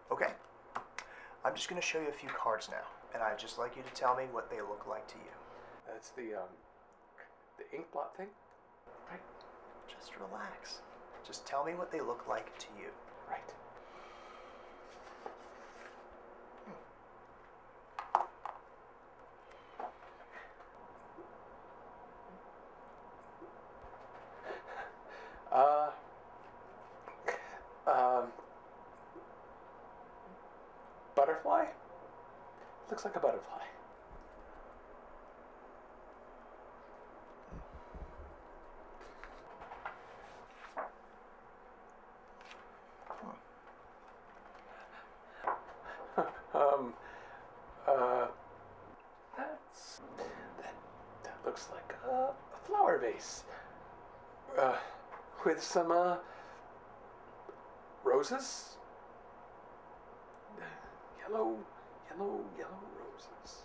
Okay. I'm just going to show you a few cards now, and I'd just like you to tell me what they look like to you. That's the ink blot thing? Right? Just relax. Just tell me what they look like to you. Right. Butterfly? Looks like a butterfly. That looks like a flower vase. With some, roses? Yellow roses.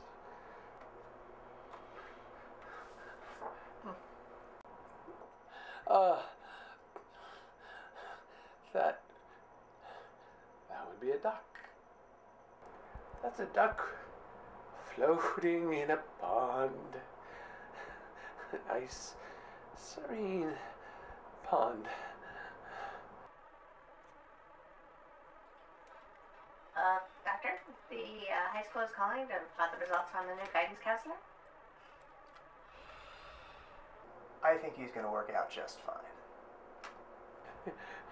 That would be a duck. That's a duck floating in a pond. A nice, serene pond. Doctor, the high school is calling about the results on the new guidance counselor. I think he's going to work out just fine.